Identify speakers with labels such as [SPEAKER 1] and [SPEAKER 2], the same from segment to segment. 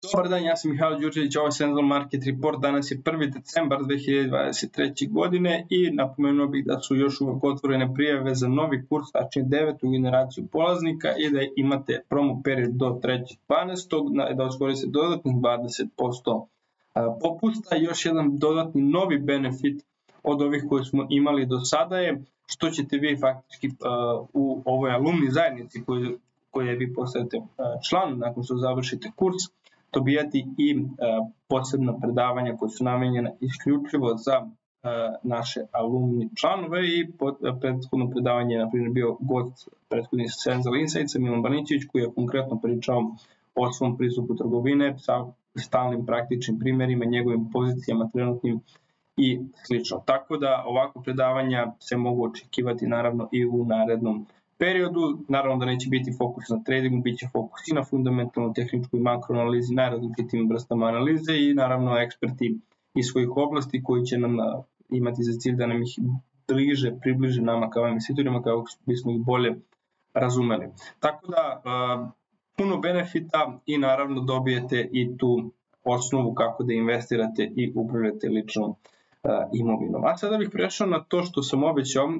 [SPEAKER 1] Dobar dan, ja sam Mihajlo Đurđević, ovo je Central Market Report, danas je 1. decembar 2023. godine i napomenuo bih da su još uvek otvorene prijave za novi kurs, tačnije 9. generaciju polaznika i da imate promo period do 3.12. da iskoristite dodatnih 20% popusta. Još jedan dodatni novi benefit od ovih koje smo imali do sada je što ćete vi faktički u ovoj alumni zajednici koje vi postajete član nakon što završite kurs, dobijati i posebna predavanja koje su namenjene isključivo za naše alumni članove i prethodno predavanje je na primjer bio gost prethodni Central Insights Milan Banićević koji je konkretno pričao o svom pristupu trgovine sa stalnim praktičnim primjerima, njegovim pozicijama trenutnim i slično. Tako da ovako predavanja se mogu očekivati naravno i u narednom periodu. Naravno da neće biti fokus na tradingu, bit će fokus i na fundamentalnu tehničku i makroanalizi, najrazličitim vrstama analize i naravno eksperti iz svojih oblasti koji će nam imati za cilj da nam ih približe nama kao investitorima kako bismo ih bolje razumeli. Tako da puno benefita i naravno dobijete i tu osnovu kako da investirate i upravljate ličnom imovinom. A sada bih prešao na to što sam obećao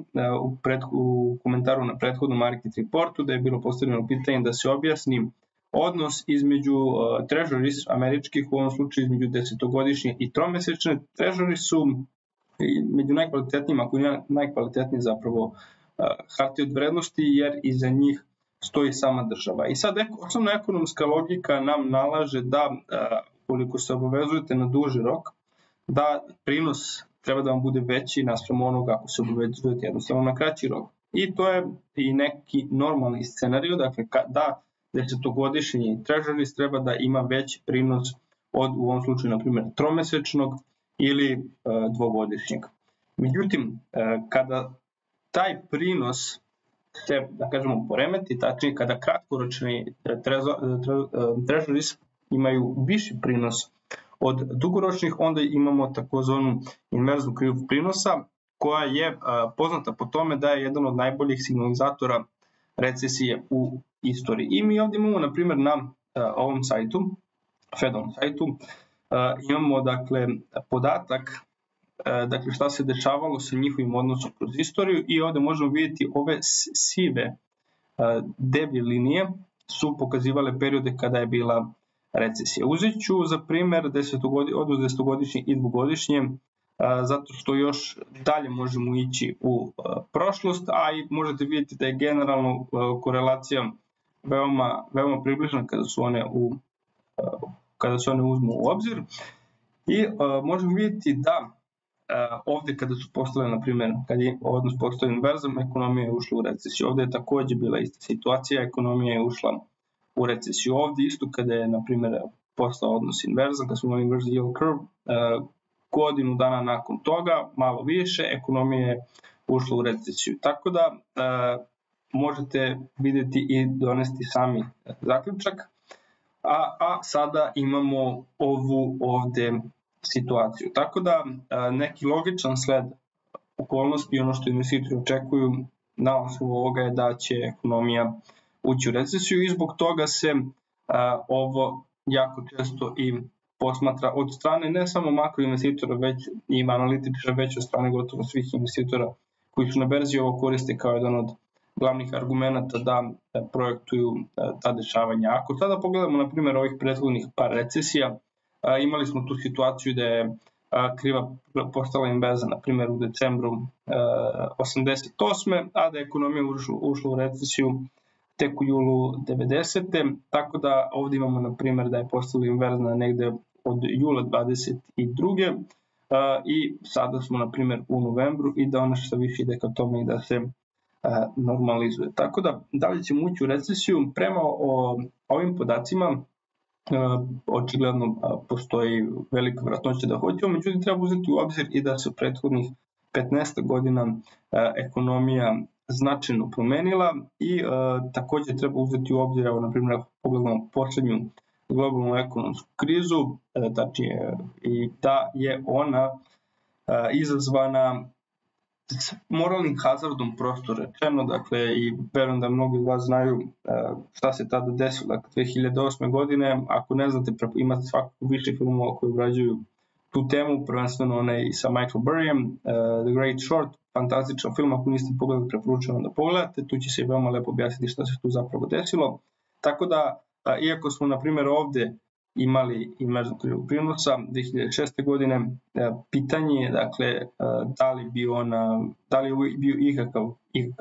[SPEAKER 1] u komentaru na prethodnom Market Reportu, da je bilo postavljeno pitanje da se objasni odnos između treasuries američkih, u ovom slučaju između 10-godišnje i tromesečne. Treasury su među najkvalitetnijima, ako je najkvalitetniji zapravo hartije od vrednosti, jer iza njih stoji sama država. I sad osnovna ekonomska logika nam nalaže da koliko se obavezujete na duži rok, da prinos treba da vam bude veći naspram onoga ako se obavezujete jednostavno na kraći rok. I to je i neki normalni scenarij, dakle da 10-godišnji treasuries treba da ima veći prinos od u ovom slučaju na primjer tromesečnog ili dvogodišnjeg. Međutim, kada taj prinos se, da kažemo, poremeti, tačnije kada kratkoročni treasuries imaju viši prinos od dugoročnih, onda imamo takozvanu inverznu krivu prinosa koja je poznata po tome da je jedan od najboljih signalizatora recesije u istoriji. I mi ovdje imamo, na primjer, na ovom sajtu, Fedovom sajtu, imamo dakle podatak dakle šta se dešavalo sa njihovim odnosom kroz istoriju i ovdje možemo vidjeti ove sive deblje linije su pokazivale periode kada je bila recesija. Uzet ću za primjer od 10-godišnje i dvogodišnje, zato što još dalje možemo ići u prošlost, a i možete vidjeti da je generalno korelacija veoma približna kada se one uzmu u obzir. I možemo vidjeti da ovdje kada su postale, na primjer, kad je odnos postao inverzan, ekonomija je ušla u recesiju. Ovdje je također bila ista situacija, ekonomija je ušla u recesiju. Ovdje isto kada je, na primjer, postao odnos inverzan, kada smo imali inverse yield curve, godinu dana nakon toga, malo više, ekonomija je ušla u recesiju. Tako da možete vidjeti i donesti sami zaključak. A sada imamo ovu ovdje situaciju. Tako da neki logičan sled okolnosti i ono što investitori očekuju na osnovu ovoga je da će ekonomija ući u recesiju i zbog toga se ovo jako često i posmatra od strane ne samo makroinvestitora, već i analitičara, već od strane gotovo svih investitora koji su na berzi ovo koriste kao jedan od glavnih argumenta da projektuju ta dešavanja. Ako sada pogledamo na primjer ovih prethodnih par recesija, imali smo tu situaciju da je kriva postala inverzna, na primjer u decembru 88. a da je ekonomija ušla u recesiju tek u julu 90. Tako da ovdje imamo na primjer da je postala inverzna negde od jula 22. I sada smo na primjer u novembru i da ona što više ide ka tome i da se normalizuje. Tako da li ćemo ući u recesiju? Prema ovim podacima očigledno postoji velika vjerojatnoća da hoćemo, međutim treba uzeti u obzir i da se u prethodnih 15 godina ekonomija značajno promenila i također treba uzeti u obzir, evo na primjer pogledamo posljednju globalnu ekonomsku krizu, tačnije i da je ona izazvana s moralnim hazardom prosto rečeno, dakle, i verujem da mnogi od vas znaju šta se tada desilo, dakle, 2008. godine, ako ne znate, imate svakako više filmova koji obrađuju tu temu, prvenstveno onaj sa Michael Burryem, The Great Short, fantastičan film, ako niste pogledali, preporučujem da pogledate, tu će se veoma lepo objasniti šta se tu zapravo desilo, tako da, iako smo, na primjer, ovde imali i mrežnog prinosa 2006. godine, pitanje je, dakle, da li je bio ikakav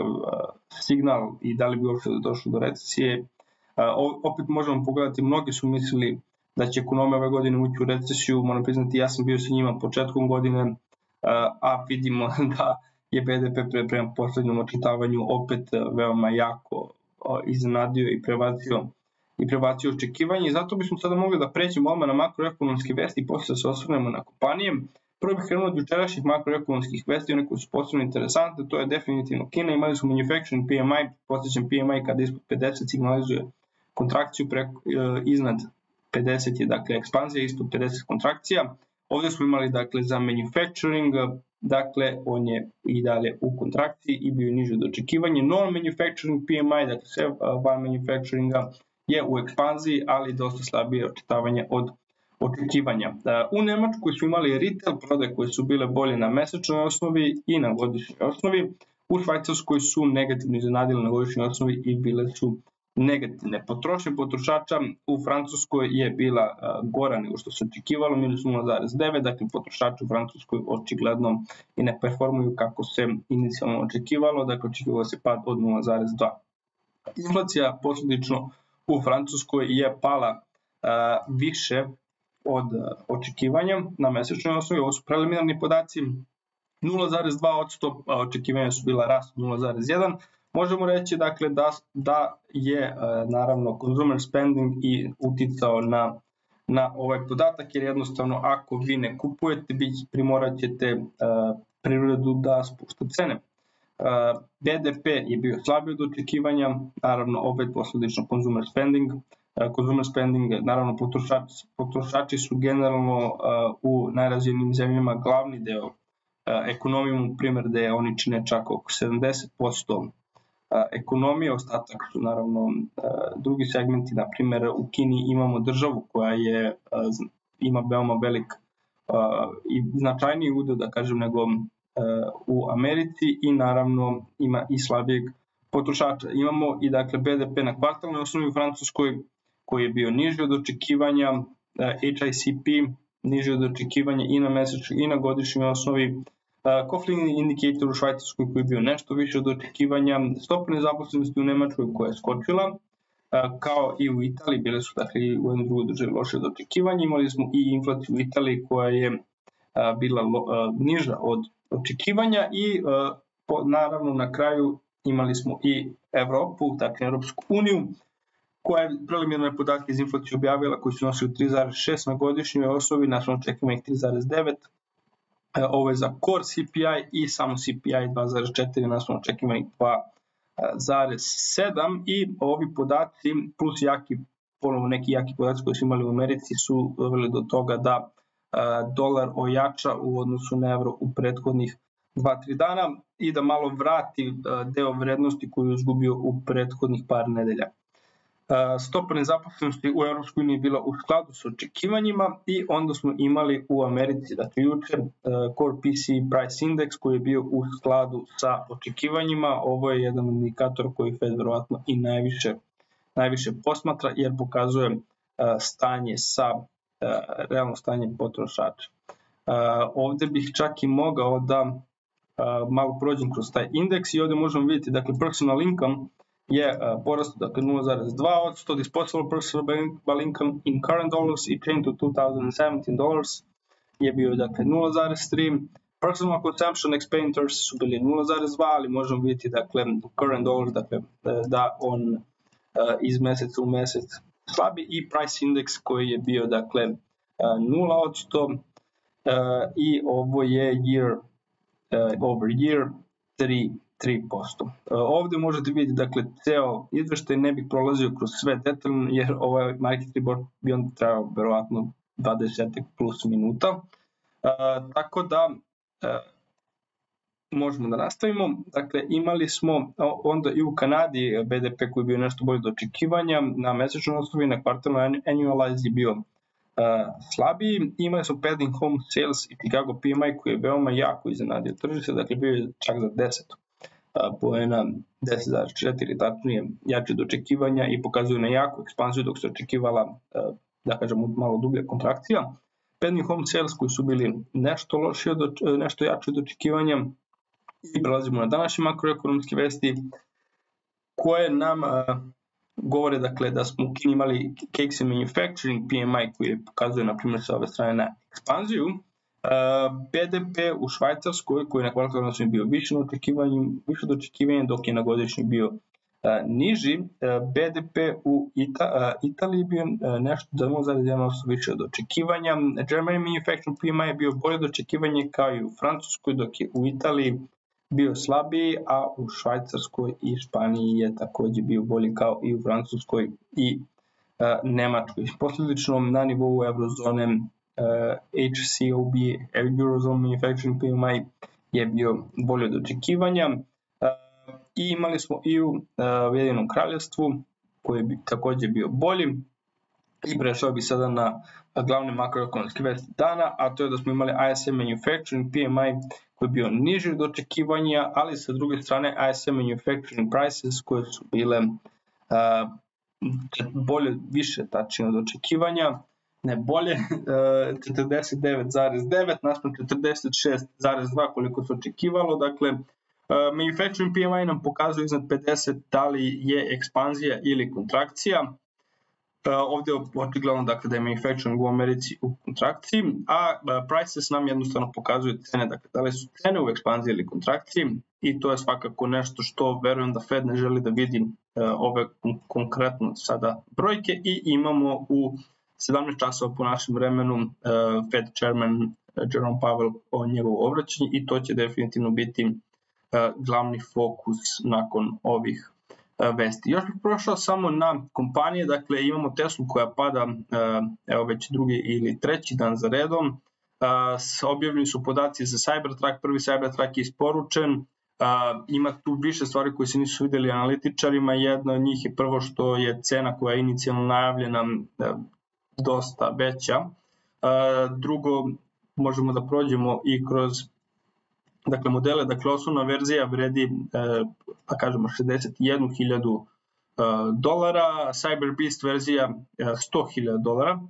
[SPEAKER 1] signal i da li bi uopšte došlo do recesije. Opet možemo pogledati, mnogi su mislili da će ekonomija ove godine ući u recesiju, moram priznati, ja sam bio sa njima početkom godine, a vidimo da je BDP prema poslednjom očitavanju opet veoma jako iznenadio i prebacio očekivanje, i zato bismo sada mogli da pređemo odmah na makroekonomske vesti i posle se osvrnemo na kompanije. Prvo bih krenuo od jučerašnjih makroekonomskih vesti, one koje su posebno interesantne, to je definitivno Kina. Imali smo manufacturing PMI, posjećam PMI kada ispod 50 signalizuje kontrakciju, iznad 50 je, dakle, ekspanzija, ispod 50 kontrakcija. Ovde smo imali, dakle, za manufacturing, dakle, on je i dalje u kontrakciji i bio niže od očekivanja. Non-manufacturing PMI, dakle, sve van manufacturinga, je u ekspanziji, ali dosta slabije očitavanje od očekivanja. U Nemačkoj su imali retail prodaje koje su bile bolje na mesečnoj osnovi i na godišnjoj osnovi. U Švajcarskoj su negativno iznenadile na godišnjoj osnovi i bile su negativne. Potrošnja potrošača u Francuskoj je bila gora nego što se očekivalo, minus 0,9, dakle potrošači u Francuskoj očigledno i ne performuju kako se inicijalno očekivalo, dakle očekivalo se pad od 0,2. Inflacija posledično u Francuskoj je pala više od očekivanja na mesečnoj osnovi, ovo su preliminarni podaci, 0,2%, a očekivanja su bila rast 0,1%. Možemo reći, dakle, da je naravno consumer spending i uticao na ovaj podatak, jer jednostavno ako vi ne kupujete, primorat ćete privredu da spušta cene. BDP je bio slabiji od očekivanja, naravno opet posledično consumer spending, naravno potrošači su generalno u najrazvijenijim zemljama glavni deo ekonomije, primjer da je oni čine čak oko 70% ekonomije, ostatak su naravno drugi segmenti, na primjer u Kini imamo državu koja ima veoma velik i značajniji udeo, da kažem, nego u Americi, i naravno ima i slabijeg potrošača. Imamo i, dakle, BDP na kvartalnoj osnovi u Francuskoj koji je bio niži od očekivanja, HICP niži od očekivanja i na mesečnoj i na godišnjoj osnovi, Conflicting Indicator u Švajcarskoj koji je bio nešto više od očekivanja, stopa nezaposlenosti u Nemačkoj koja je skočila, kao i u Italiji, bile su, dakle, i u jednoj drugoj državi loše od očekivanja. Imali smo i inflaciju u Italiji koja je bila niža od očekivanja i naravno na kraju imali smo i Evropu, dakle Evropsku uniju, koja je preliminarne podatke iz inflacije objavila koji su nosili 3,6 na godišnjoj osnovi, naš očekivanje 3,9. Ovo je za core CPI i samo CPI 2,4, nas očekivani 2,7, i ovi podaci plus neki jaki podaci koji su imali u Americi su doveli do toga da dolar ojača u odnosu na evro u prethodnih 2-3 dana i da malo vrati deo vrednosti koju je izgubio u prethodnih par nedelja. Stopa nezaposlenosti u EU je bila u skladu s očekivanjima, i onda smo imali u Americi, dakle juče, Core PCE Price Index koji je bio u skladu sa očekivanjima. Ovo je jedan indikator koji Fed verovatno i najviše posmatra, jer pokazuje realno stanje potrošača. Ovde bih čak i mogao da malo prođem kroz taj indeks i ovde možemo vidjeti, dakle, personal income je porastao, dakle, 0,2%, disposable personal income in current dollars i change to 2017 dollars je bio, dakle, 0,3%. Personal consumption expenditures su bili 0,2, ali možemo vidjeti, dakle, current dollars, dakle, da on iz meseca u mesec slabi, i price index koji je bio, dakle, 0%, i ovo je year over year 3%. Ovde možete vidjeti, dakle, ceo izveštaj, ne bih prolazio kroz sve detaljno, jer ovaj market report bi on trajao verovatno 20 plus minuta. Tako da možemo da nastavimo. Dakle, imali smo onda i u Kanadi BDP koji je bio nešto bolje do očekivanja, na mesečnoj osnovi, na kvartalno annualize je bio slabiji. Imali smo pending home sales i Chicago PMI koji je veoma jako iznenadio tržište, dakle bio je čak za 10 poena, 10,4 tačnije jače do očekivanja i pokazuju na jaku ekspanziju dok se očekivala, da kažemo, malo dublja kontrakcija. Pending home sales koji su bili nešto lošije, nešto jače od očekivanja. I prelazimo na današnje makroekonomske vesti koje nam govore, dakle, da smo u Kini imali Cakes and Manufacturing PMI koji pokazuje na primjer sa ove strane na ekspanziju. BDP u Švajcarskoj koji je na kvartalnoj osnovi bio više od očekivanja dok je na godišnji bio niži. BDP u Italiji bio nešto za 0,1% više od očekivanja. German Manufacturing PMI je bio bolje od očekivanja kao i u Francuskoj, dok je u Italiji bio slabiji, a u Švajcarskoj i Španiji je takođe bio bolji kao i u Francuskoj i Nemačkoj. Posljedično na nivou eurozone HCOB, Eurozone Manufacturing PMI je bio bolji od očekivanja. I imali smo i u Ujedinjenom kraljevstvu koji je takođe bio bolji. I prešao bi sada na glavne makroekonomske vesti dana, a to je da smo imali ISM Manufacturing PMI koji je bio niži od očekivanja, ali sa druge strane ISM Manufacturing Prices koje su bile bolje, više tačnije od očekivanja, ne bolje, 49,9 naspram 46,2 koliko se očekivalo. Dakle, Manufacturing PMI nam pokazuje iznad 50 da li je ekspanzija ili kontrakcija. Ovdje je očigledno dakle, da je manufacturing u Americi u kontrakciji, a prices nam jednostavno pokazuje cene, dakle da li su cene u ekspanziji ili kontrakciji, i to je svakako nešto što verujem da Fed ne želi da vidi ove konkretno sada brojke. I imamo u 17 časova po našem vremenu Fed chairman Jerome Powell o njegovu obraćanju i to će definitivno biti glavni fokus nakon ovih vesti. Još bih prošao samo na kompanije, dakle imamo Teslu koja pada evo već drugi ili treći dan za redom. Objavljeni su podaci za Cybertruck, prvi Cybertruck je isporučen. Ima tu više stvari koje se nisu videli analitičarima, jedna od njih je prvo što je cena koja je inicijalno najavljena dosta veća. Drugo, možemo da prođemo i kroz modele, dakle osnovna verzija vredi, da kažemo, $61.000, Cyber Beast verzija $100.000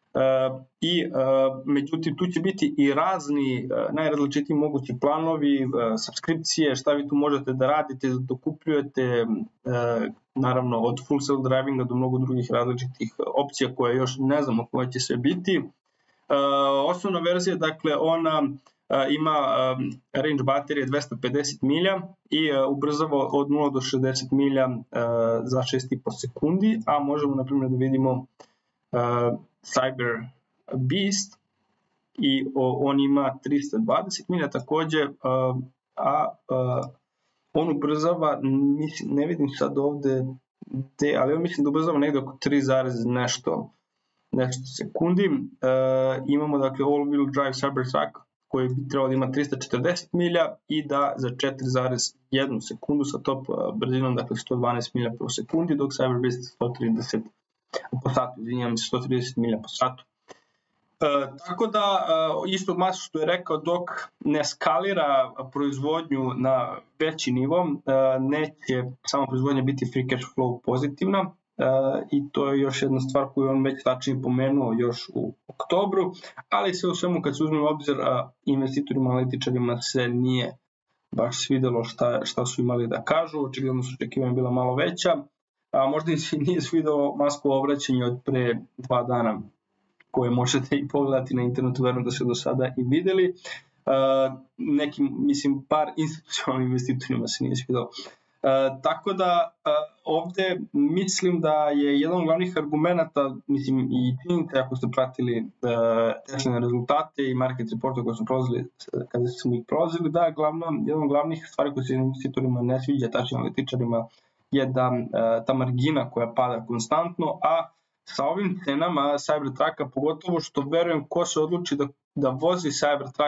[SPEAKER 1] i međutim tu će biti i razni najrazličitiji mogući planovi, subskripcije, šta vi tu možete da radite, da dokupljujete, naravno od full self drivinga do mnogo drugih različitih opcija koje još ne znamo koje će sve biti. Osnovna verzija, dakle ona ima range baterije 250 milja i ubrzava od 0 do 60 milja za 6,5 sekundi, a možemo na primjer da vidimo Cyber Beast i on ima 320 milja takođe, a on ubrzava, ne vidim sad ovde ali on mislim da ubrzava negde oko 3, nešto sekundi. Imamo dakle all-wheel drive Cybertruck koji bi trebalo da ima 340 milja i da za 4,1 sekundu sa top brzinom, dakle 112 milja po sekundi, dok Cyber Beast 130 po satu, izvinjam se, 130 milja po satu. Tako da, isto Musk što je rekao, dok ne skalira proizvodnju na veći nivo, neće sama proizvodnja biti free cash flow pozitivna, i to je još jedna stvar koju on već tačnije pomenuo još u oktobru, ali sve u svemu kad se uzme u obzir investitorima, analitičarima se nije baš svidelo šta su imali da kažu, očigledno su očekivanja bila malo veća, a možda im se nije svidelo Muskovo obraćanje od pre 2 dana koje možete i pogledati na internetu, verujem da se do sada i videli. Nekim, mislim, par institucionalnim investitorima se nije svidelo. Tako da ovde mislim da je jedan od glavnih argumenta, mislim i činjenica ako ste pratili Tesline rezultate i market reporte koje su prolazili kada smo ih prolazili, da jedan od glavnih stvari koje se investitorima ne sviđa, tačnije analitičarima, je da ta margina koja pada konstantno, a sa ovim cenama Cybertrucka, pogotovo što verujem ko se odluči da vozi Cybertruck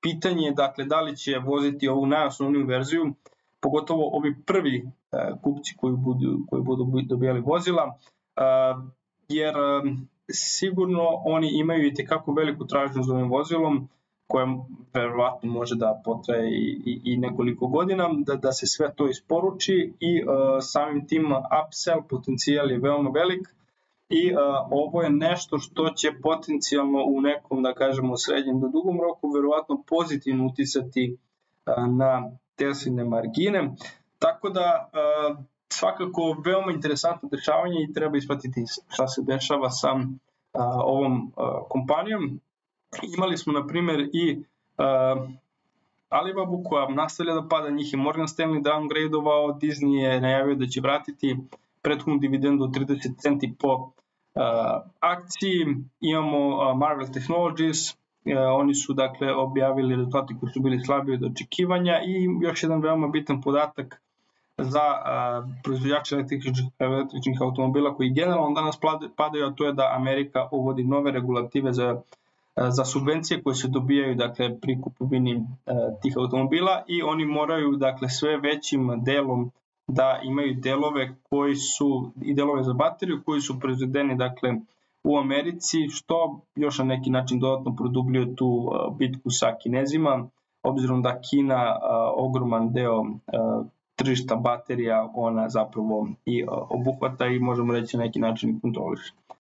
[SPEAKER 1] pitanje je dakle da li će voziti ovu najosnovniju verziju, pogotovo ovi prvi kupci koji budu dobijali vozila, jer sigurno oni imaju i tekako veliku tražnju za ovim vozilom, koja verovatno može da potraje i nekoliko godina, da se sve to isporuči i samim tim upsell potencijal je veoma velik i ovo je nešto što će potencijalno u nekom, da kažemo, srednjem do dugom roku verovatno pozitivno uticati na Tesline margine, tako da svakako veoma interesantno dešavanje i treba ispratiti šta se dešava sa ovom kompanijom. Imali smo na primjer i Alibabu koja nastavlja da pada, njih je Morgan Stanley downgradeovao, Disney je najavio da će vratiti prethodnu dividendu od 30 centi po akciji. Imamo Marvell Technologies, oni su dakle objavili rezultati koji su bili slabiji od očekivanja i još jedan veoma bitan podatak za proizvođače električnih automobila koji generalno danas padaju, a to je da Amerika uvodi nove regulative za subvencije koje se dobijaju dakle pri kupovini tih automobila i oni moraju dakle sve većim delom da imaju delove koji su i delove za bateriju koji su proizvedeni dakle u Americi, što još na neki način dodatno produbljuje tu bitku sa Kinezima, obzirom da Kina ogroman deo tržišta baterija ona zapravo i obuhvata i možemo reći na neki način kontroliše.